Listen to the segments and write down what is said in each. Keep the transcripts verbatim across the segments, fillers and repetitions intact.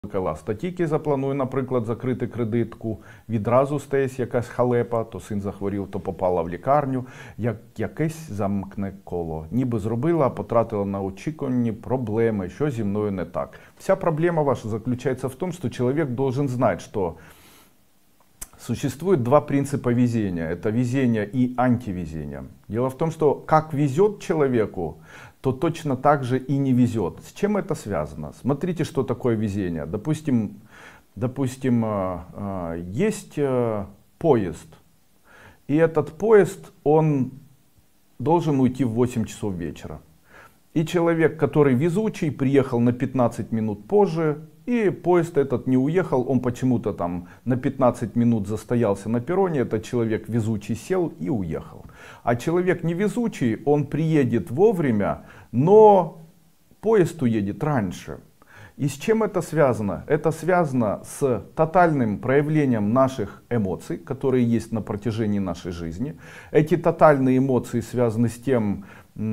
Та тільки запланую, наприклад, закрити кредитку, відразу стається якась халепа, то син захворів, то попала в лікарню, як якесь замкне коло. Ніби зробила, а потратила на очікувані проблеми, що зі мною не так. Вся проблема ваша заключается в том, что человек должен знать, что существует два принципа везения. Это везение и антивезение. Дело в том, что как везет человеку, то точно так же и не везет. С чем это связано? Смотрите, что такое везение. Допустим, допустим есть поезд. И этот поезд, он должен уйти в восемь часов вечера. И человек, который везучий, приехал на пятнадцать минут позже, и поезд этот не уехал, он почему-то там на пятнадцать минут застоялся на перроне, этот человек везучий сел и уехал. А человек невезучий, он приедет вовремя, но поезд уедет раньше. И с чем это связано? Это связано с тотальным проявлением наших эмоций, которые есть на протяжении нашей жизни. Эти тотальные эмоции связаны с тем,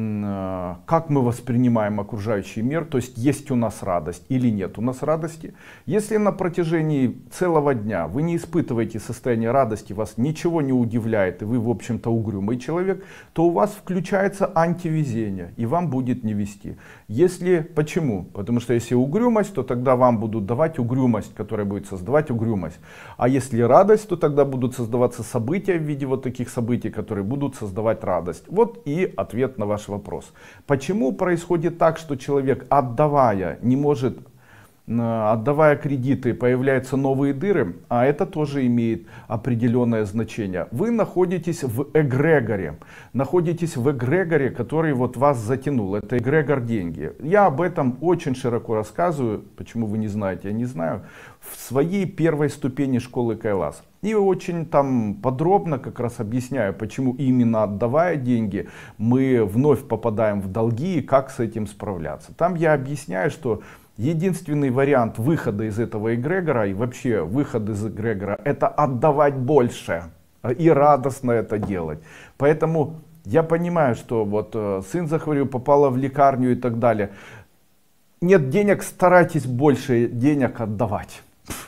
как мы воспринимаем окружающий мир, то есть есть у нас радость или нет у нас радости. Если на протяжении целого дня вы не испытываете состояние радости, вас ничего не удивляет, и вы, в общем-то, угрюмый человек, то у вас включается антивезение, и вам будет не вести. Если, почему? Потому что если угрюмость, то тогда вам будут давать угрюмость, которая будет создавать угрюмость. А если радость, то тогда будут создаваться события в виде вот таких событий, которые будут создавать радость. Вот и ответ на ваш вопрос. Почему происходит так, что человек, отдавая, не может, отдавая кредиты, появляются новые дыры, а это тоже имеет определенное значение. Вы находитесь в эгрегоре, находитесь в эгрегоре, который вот вас затянул. Это эгрегор деньги. Я об этом очень широко рассказываю, почему вы не знаете, я не знаю, в своей первой ступени школы Кайлас. И очень там подробно как раз объясняю, почему именно отдавая деньги, мы вновь попадаем в долги и как с этим справляться. Там я объясняю, что единственный вариант выхода из этого эгрегора и вообще выход из эгрегора — это отдавать больше и радостно это делать. Поэтому я понимаю, что вот сын захворел, попала в лекарню и так далее. Нет денег, старайтесь больше денег отдавать.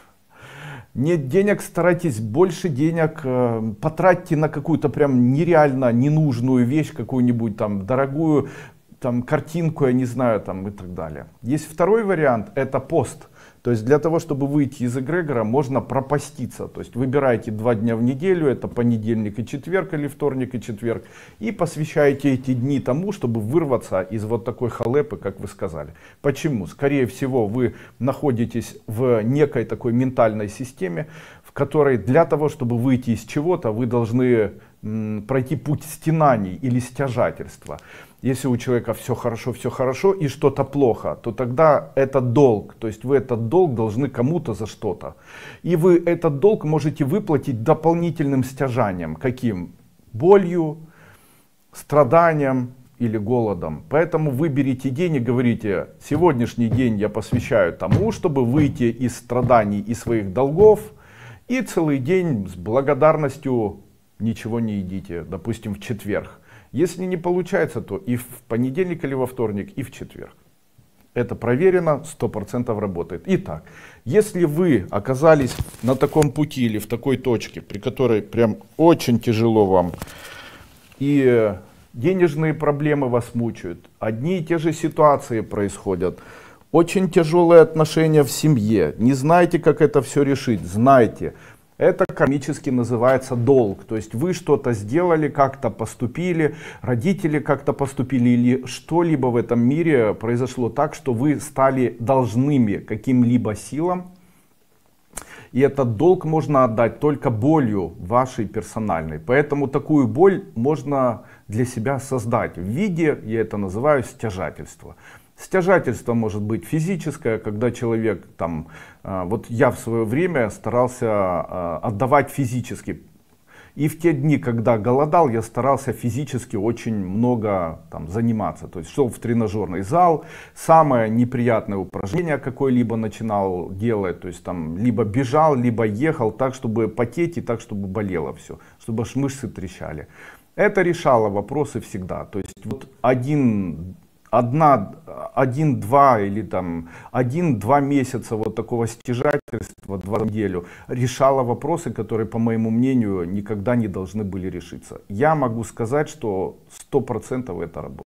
Нет денег, старайтесь больше денег э, потратьте на какую-то прям нереально ненужную вещь, какую-нибудь там дорогую там картинку, я не знаю, там и так далее. Есть второй вариант, это пост. То есть для того, чтобы выйти из эгрегора, можно пропаститься. То есть выбираете два дня в неделю, это понедельник и четверг, или вторник и четверг, и посвящаете эти дни тому, чтобы вырваться из вот такой халепы, как вы сказали. Почему? Скорее всего, вы находитесь в некой такой ментальной системе, в которой для того, чтобы выйти из чего-то, вы должны м, пройти путь стенаний или стяжательства. Если у человека все хорошо, все хорошо и что-то плохо, то тогда это долг. То есть вы этот долг должны кому-то за что-то. И вы этот долг можете выплатить дополнительным стяжанием. Каким? Болью, страданием или голодом. Поэтому выберите день и говорите: сегодняшний день я посвящаю тому, чтобы выйти из страданий и своих долгов. И целый день с благодарностью ничего не едите. Допустим, в четверг. Если не получается, то и в понедельник или во вторник, и в четверг. Это проверено, сто процентов работает. Итак, если вы оказались на таком пути или в такой точке, при которой прям очень тяжело вам, и денежные проблемы вас мучают, одни и те же ситуации происходят, очень тяжелые отношения в семье, не знаете, как это все решить, знайте. Это кармически называется долг. То есть вы что-то сделали, как-то поступили, родители как-то поступили, или что-либо в этом мире произошло так, что вы стали должными каким-либо силам. И этот долг можно отдать только болью вашей персональной. Поэтому такую боль можно для себя создать в виде, я это называю, стяжательства. Стяжательство может быть физическое, когда человек, там, вот я в свое время старался отдавать физически. И в те дни, когда голодал, я старался физически очень много там заниматься. То есть шел в тренажерный зал, самое неприятное упражнение какое-либо начинал делать. То есть там либо бежал, либо ехал так, чтобы потеть и так, чтобы болело все, чтобы аж мышцы трещали. Это решало вопросы всегда. То есть вот один... одна, один-два или там один-два месяца вот такого стяжательства, два неделю, решала вопросы, которые, по моему мнению, никогда не должны были решиться. Я могу сказать, что сто процентов это работает.